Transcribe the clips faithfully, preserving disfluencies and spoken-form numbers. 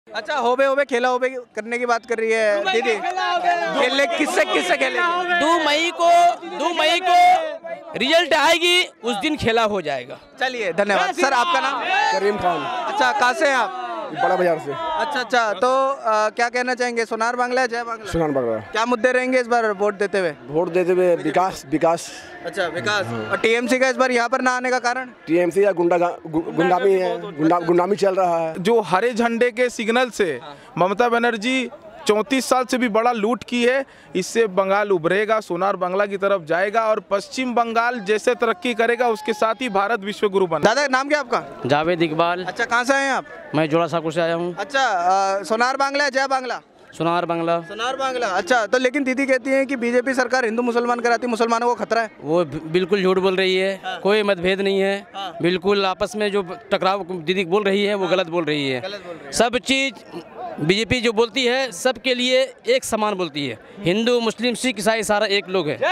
अच्छा, होबे होबे खेला होबे करने की बात कर रही है दीदी। खेलने किससे किससे खेले? दो मई को दो मई को रिजल्ट आएगी, उस दिन खेला हो जाएगा। चलिए, धन्यवाद सर। आपका नाम? करीम खान। अच्छा, कहाँ से हैं आप? बड़ा बाजार से। अच्छा अच्छा, तो आ, क्या कहना चाहेंगे, सोनार बांग्ला है जय बांग्ला? सोनार बांग्ला। क्या मुद्दे रहेंगे इस बार वोट देते हुए? वोट देते हुए विकास विकास। अच्छा, विकास। और टीएमसी का इस बार यहाँ पर ना आने का कारण? टीएमसी या गुंडा गुंडामी है, गुंडा गुंडामी चल रहा है। जो हरे झंडे के सिग्नल से ममता बनर्जी चौंतीस साल से भी बड़ा लूट की है, इससे बंगाल उभरेगा, सोनार बांग्ला की तरफ जाएगा और पश्चिम बंगाल जैसे तरक्की करेगा उसके साथ ही भारत विश्व गुरु बना। दादा, नाम क्या आपका? जावेद इकबाल। अच्छा, कहाँ से आए हैं आप? मैं जोड़ा साकुर से आया हूँ। अच्छा, आ, सोनार बांग्ला है जय बांग्ला? सोनार बांग्ला। सोनार बांग्ला। अच्छा, तो लेकिन दीदी कहती हैं कि बीजेपी सरकार हिंदू मुसलमान कराती, मुसलमानों को खतरा है। वो बिल्कुल झूठ बोल रही है। हाँ। कोई मतभेद नहीं है। हाँ। बिल्कुल आपस में जो टकराव दीदी बोल रही है वो हाँ। गलत बोल रही है। गलत बोल रही है। सब चीज बीजेपी जो बोलती है सबके लिए एक समान बोलती है। हिंदू मुस्लिम सिख ईसाई सारा एक लोग है।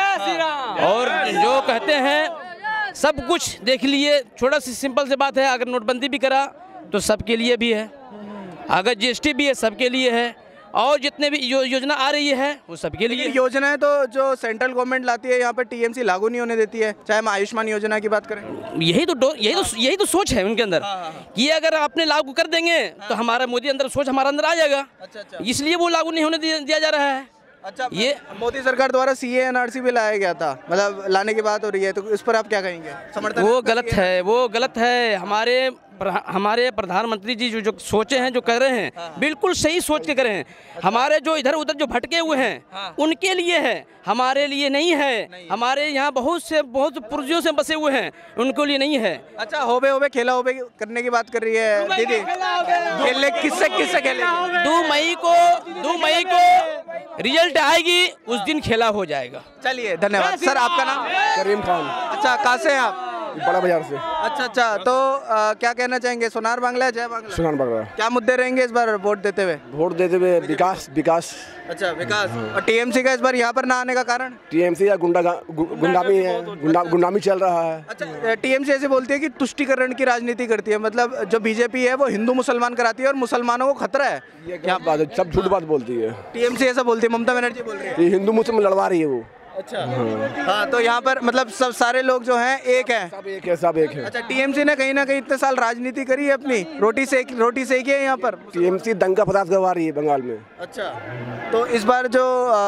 और जो कहते हैं सब कुछ देख लिए, छोटा सी सिंपल सी बात है, अगर नोटबंदी भी करा तो सबके लिए भी है, अगर जीएसटी भी है सबके लिए है, और जितने भी यो, योजना आ रही है वो सबके लिए। योजनाएं तो जो सेंट्रल गवर्नमेंट लाती है यहाँ पे टीएमसी लागू नहीं होने देती है, चाहे हम आयुष्मान योजना की बात करें। यही तो यही तो यही तो सोच है उनके अंदर कि अगर आपने लागू कर देंगे तो हमारा मोदी अंदर सोच हमारा अंदर आ जाएगा। अच्छा अच्छा। इसलिए वो लागू नहीं होने दिया जा रहा है। अच्छा, ये मोदी सरकार द्वारा सीए एनआरसी भी लाया गया था, मतलब लाने की बात हो रही है, तो इस पर आप क्या कहेंगे? समर्थन? वो गलत है, वो गलत है। हमारे हमारे प्रधानमंत्री जी जो जो सोचे हैं, जो कर रहे हैं, हाँ। बिल्कुल सही सोच के करे हैं। अच्छा। हमारे जो इधर उधर जो भटके हुए हैं हाँ। उनके लिए है, हमारे लिए नहीं है। नहीं। हमारे यहाँ बहुत से बहुत पुर्जियों से बसे हुए हैं, उनके लिए नहीं है। अच्छा, होबे होबे खेला होबे करने की बात कर रही है दीदी। खेलने किससे किससे खेले? दो मई को दो मई को रिजल्ट आएगी, उस दिन खेला हो जाएगा। चलिए, धन्यवाद सर। आपका नाम? करीम खान। अच्छा, कहाँ से हैं आप? बड़ा बाजार से। अच्छा अच्छा, तो आ, क्या कहना चाहेंगे, सोनार बांग्ला है जय बांग्ला? सोनार बांग्ला। क्या मुद्दे रहेंगे इस बार वोट देते हुए? वोट देते हुए विकास विकास। अच्छा, विकास। और टीएमसी का इस बार यहाँ पर ना आने का कारण? टीएमसी या गुंडा गुंडामी है, गुंडा गुंडामी चल रहा है। अच्छा, टीएमसी ऐसे बोलती है कि तुष्टिकरण की राजनीति करती है, मतलब जो बीजेपी है वो हिंदू मुसलमान कराती है और मुसलमानों को खतरा है। ये क्या बात है, सब झूठ बात बोलती है। टीएमसी ऐसा बोलती है, ममता बनर्जी बोल रही है ये हिंदू मुस्लिम लड़वा रही है वो। अच्छा हाँ, तो यहाँ पर मतलब सब सारे लोग जो हैं एक हैं, सब एक है, सब एक है। अच्छा, टीएमसी ने कहीं ना कहीं इतने साल राजनीति करी है, अपनी रोटी से रोटी सेकी है यहाँ पर। टीएमसी दंगा फसाद करवा रही है बंगाल में। अच्छा, तो इस बार जो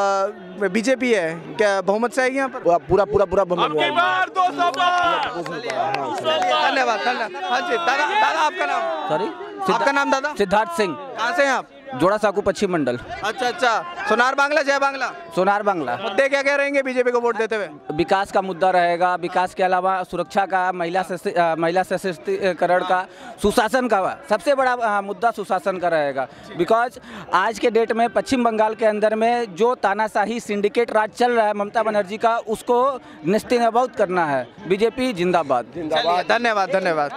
बीजेपी है क्या बहुमत से आएगी यहाँ पर? पूरा पूरा पूरा बहुमत। धन्यवाद धन्यवाद। हाँ जी, दादा दादा आपका नाम? सॉरी, आपका नाम दादा? सिद्धार्थ सिंह। कहाँ से हैं आप? जोड़ा साकू पश्चिम मंडल। अच्छा अच्छा, सोनार बांग्ला जय बांग्ला? सोनार बांग्ला। मुद्दे क्या क्या रहेंगे बीजेपी को वोट देते हुए? विकास का मुद्दा रहेगा, विकास के अलावा सुरक्षा का, महिला महिला सशक्तिकरण का, सुशासन का। सबसे बड़ा मुद्दा सुशासन का रहेगा, बिकॉज आज के डेट में पश्चिम बंगाल के अंदर में जो तानाशाही सिंडिकेट राज चल रहा है ममता बनर्जी का, उसको नेस्तनाबूद करना है। बीजेपी जिंदाबाद। जिंदाबाद। धन्यवाद धन्यवाद।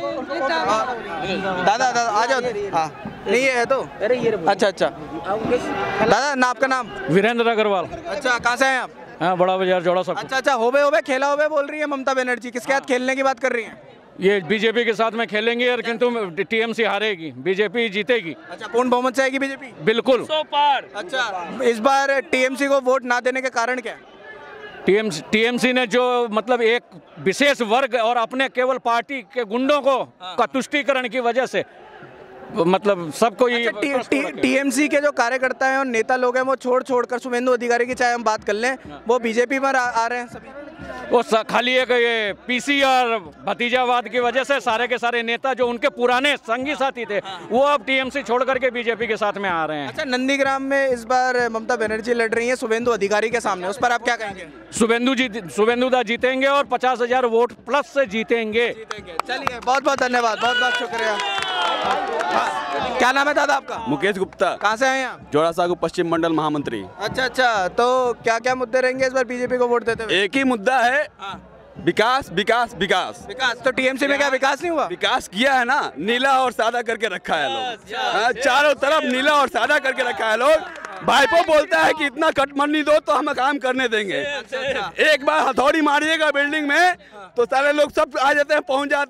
दादा दादा आ जाओ। हाँ, नहीं है तो? अरे ये अच्छा अच्छा, दादा ना आपका नाम? वीरेंद्र अग्रवाल। अच्छा, कहाँ से हैं आप? हाँ, बड़ा बाजार जोड़ा साकू। अच्छा अच्छा, होबे होबे खेला होबे बोल रही है ममता बनर्जी, किसके साथ खेलने की बात कर रही हैं? ये बीजेपी के साथ में खेलेंगे और किंतु टीएमसी हारेगी, बीजेपी जीतेगी। अच्छा, पूर्ण बहुमत से आएगी बीजेपी? बिल्कुल। सौ पार। अच्छा, इस बार टीएमसी को वोट ना देने के कारण क्या है? टीएमसी टीएमसी ने जो मतलब एक विशेष वर्ग और अपने केवल पार्टी के गुंडों को का तुष्टीकरण की वजह से मतलब सबको ये टीएमसी के जो कार्यकर्ता हैं और नेता लोग हैं वो छोड़ छोड़कर शुभेंदु अधिकारी की चाहे हम बात कर लें, वो बीजेपी में आ रहे हैं सभी। वो खाली एक ये पीसी और भतीजावाद की वजह से सारे के सारे नेता जो उनके पुराने संगी साथी थे वो अब टीएमसी छोड़ करके बीजेपी के साथ में आ रहे हैं। अच्छा, नंदीग्राम में इस बार ममता बनर्जी लड़ रही है शुभेंदु अधिकारी के सामने, उस पर आप क्या कहेंगे? शुभेंदु जी शुभेंदु दा जीतेंगे और पचास हजार वोट प्लस से जीतेंगे। चलिए, बहुत बहुत धन्यवाद, बहुत बहुत शुक्रिया। क्या नाम है दादा आपका? मुकेश गुप्ता। कहाँ से आए हैं आप? जोड़ा साकू पश्चिम मंडल महामंत्री। अच्छा अच्छा, तो क्या क्या मुद्दे रहेंगे इस बार बीजेपी को वोट देते हुए? एक ही मुद्दा है, विकास विकास विकास विकास। तो टीएमसी में क्या विकास नहीं हुआ? विकास किया है ना, नीला और सादा करके रखा है लोग, चारों तरफ नीला और सादा करके रखा है लोग। भाईपो बोलता है कि इतना कटमनी दो तो हम काम करने देंगे। एक बार हथौड़ी मारिएगा बिल्डिंग में तो सारे लोग सब आ जाते हैं, पहुंच जाते हैं,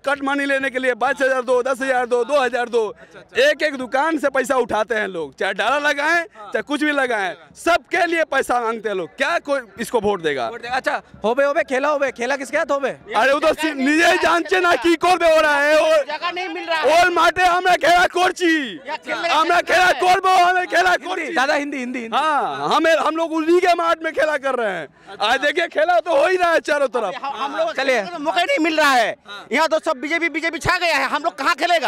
कट मनी लेने के लिए पाँच हजार दो, दस हजार दो, दो हजार दो, एक एक दुकान से पैसा उठाते हैं लोग, चाहे डाला लगाएं चाहे कुछ भी लगाएं, सबके लिए पैसा मांगते हैं लोग। क्या कोई इसको वोट देगा? अच्छा होबे होबे खेला होबे खेला किसके हाथ होबे? अरे वो तो निजे जानते ना की कौन पे हो रहा है। जगह नहीं मिल रहा है। और माटे हमें खेला कोर्ची, हमें खेला कोरबो, हमें खेला कोर्ची। दादा हिंदी हिंदी हाँ, हमें हम लोग उन्हीं के मार्ट में खेला कर रहे हैं। आज देखिए खेला तो हो ही रहा है चारों तरफ। हम लोग चलिए मौका नहीं मिल रहा है। यहाँ तो सब बीजेपी बीजेपी छा गया है, हम लोग कहाँ खेलेगा?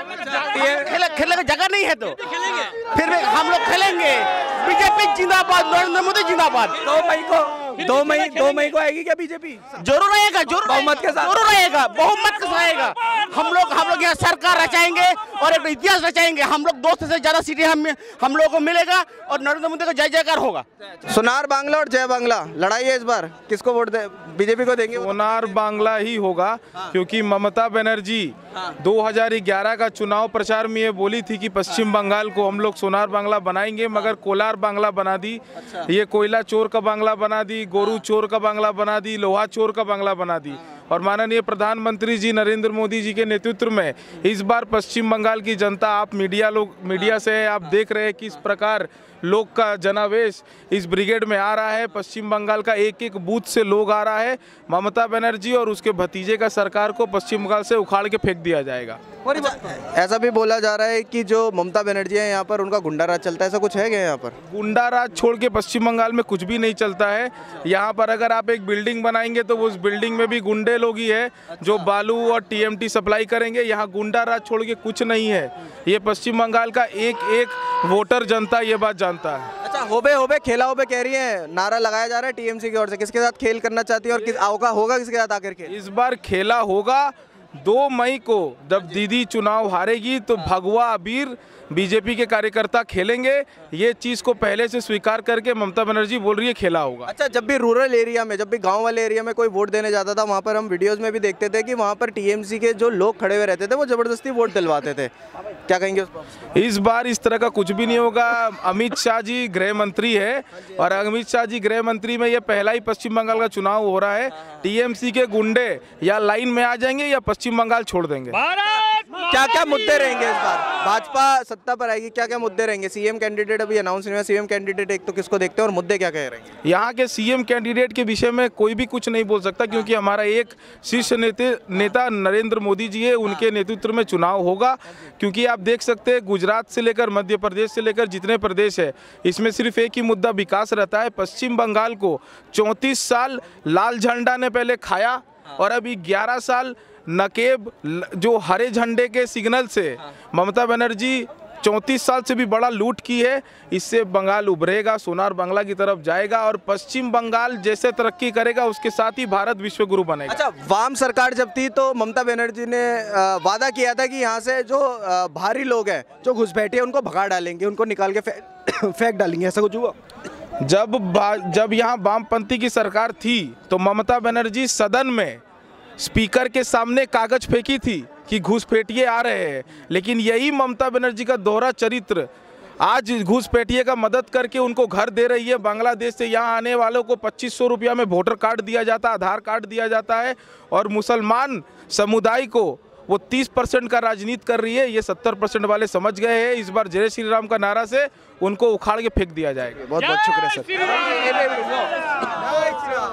खेले खेलने का जगह नहीं है तो फिर भी हम लोग खेलेंगे। बीजेपी जिंदाबाद, नरेंद्र मोदी जिंदाबाद। दो मई को दो मई दो मई को आएगी क्या बीजेपी? जरूर रहेगा, जरूर बहुमत के साथ जरूर रहेगा, बहुमत के साथ रहेगा। हम लोग हम लोग यहाँ सरकार रचाएंगे और एक इतिहास रचाएंगे। हम लोग दो से ज्यादा सीटें हम हम लोगों को मिलेगा और नरेंद्र मोदी का जय जयकार होगा। सोनार बांग्ला और जय बांग्ला लड़ाई है इस बार, किसको वोट दे? बीजेपी को देंगे? सोनार बांग्ला ही होगा, क्योंकि ममता बनर्जी दो हज़ार ग्यारह का चुनाव प्रचार में ये बोली थी कि पश्चिम बंगाल को हम लोग सोनार बांग्ला बनाएंगे, मगर कोलार बांग्ला बना दी। ये कोयला चोर का बांग्ला बना दी, गोरू चोर का बांग्ला बना दी, लोहा चोर का बांग्ला बना दी। और माननीय प्रधानमंत्री जी नरेंद्र मोदी जी के नेतृत्व में इस बार पश्चिम बंगाल की जनता, आप मीडिया लोग मीडिया से आप देख रहे हैं किस प्रकार लोग का जनावेश इस ब्रिगेड में आ रहा है। पश्चिम बंगाल का एक एक बूथ से लोग आ रहा है। ममता बनर्जी और उसके भतीजे का सरकार को पश्चिम बंगाल से उखाड़ के फेंक दिया जाएगा। ऐसा भी बोला जा रहा है कि जो ममता बनर्जी है यहाँ पर उनका गुंडा राज चलता है, ऐसा कुछ है क्या यहाँ पर? गुंडा राज छोड़ के पश्चिम बंगाल में कुछ भी नहीं चलता है। यहाँ पर अगर आप एक बिल्डिंग बनाएंगे तो उस बिल्डिंग में भी गुंडे लोग ही है जो बालू और टीएमटी सप्लाई करेंगे। यहाँ गुंडा राज छोड़ के कुछ नहीं है। ये पश्चिम बंगाल का एक एक वोटर जनता ये बात जानता है। अच्छा होबे होबे खेला होबे कह रही है, नारा लगाया जा रहा है टीएमसी की ओर से, किसके साथ खेल करना चाहती है और किस होगा होगा किसके साथ आखिर खेल? इस बार खेला होगा दो मई को, जब दीदी चुनाव हारेगी तो भगवा अबीर बीजेपी के कार्यकर्ता खेलेंगे। ये चीज़ को पहले से स्वीकार करके ममता बनर्जी बोल रही है खेला होगा। अच्छा, जब भी रूरल एरिया में, जब भी गांव वाले एरिया में कोई वोट देने जाता था, वहाँ पर हम वीडियोस में भी देखते थे कि वहाँ पर टीएमसी के जो लोग खड़े हुए रहते थे वो जबरदस्ती वोट दिलवाते थे। क्या कहेंगे उस पर? इस बार इस तरह का कुछ भी नहीं होगा। अमित शाह जी गृह मंत्री है और अमित शाह जी गृह मंत्री में ये पहला ही पश्चिम बंगाल का चुनाव हो रहा है। टीएमसी के गुंडे या लाइन में आ जाएंगे या पश्चिम बंगाल छोड़ देंगे। क्या क्या मुद्दे रहेंगे इस बार? भाजपा सत्ता पर आएगी, क्या क्या मुद्दे रहेंगे? सीएम कैंडिडेट अभी अनाउंस नहीं हुआ, सीएम कैंडिडेट एक तो किसको देखते हैं और मुद्दे क्या क्या रहेंगे? यहाँ के सीएम कैंडिडेट के विषय में कोई भी कुछ नहीं बोल सकता, क्योंकि हमारा एक शीर्ष नेता नेता नरेंद्र मोदी जी है, उनके नेतृत्व में चुनाव होगा। क्योंकि आप देख सकते हैं गुजरात से लेकर मध्य प्रदेश से लेकर जितने प्रदेश है, इसमें सिर्फ एक ही मुद्दा विकास रहता है। पश्चिम बंगाल को चौंतीस साल लाल झंडा ने पहले खाया और अभी ग्यारह साल नकेब जो हरे झंडे के सिग्नल से ममता बनर्जी चौंतीस साल से भी बड़ा लूट की है। इससे बंगाल उभरेगा, सोनार बांग्ला की तरफ जाएगा और पश्चिम बंगाल जैसे तरक्की करेगा उसके साथ ही भारत विश्व गुरु बनेगा। अच्छा, वाम सरकार जब थी तो ममता बनर्जी ने वादा किया था कि यहाँ से जो भारी लोग हैं, जो घुसपैठिए, उनको भगा डालेंगे, उनको निकाल के फेंक डालेंगे, ऐसा कुछ हुआ? जब जब यहाँ वामपंथी की सरकार थी तो ममता बनर्जी सदन में स्पीकर के सामने कागज फेंकी थी कि घुसपैठिए आ रहे हैं, लेकिन यही ममता बनर्जी का दोहरा चरित्र आज घुसपैठिए का मदद करके उनको घर दे रही है। बांग्लादेश से यहाँ आने वालों को पच्चीस सौ रुपया में वोटर कार्ड दिया जाता है, आधार कार्ड दिया जाता है, और मुसलमान समुदाय को वो तीस परसेंट का राजनीति कर रही है। ये सत्तर परसेंट वाले समझ गए हैं। इस बार जय श्री राम का नारा से उनको उखाड़ के फेंक दिया जाएगा। बहुत बहुत शुक्रिया सर।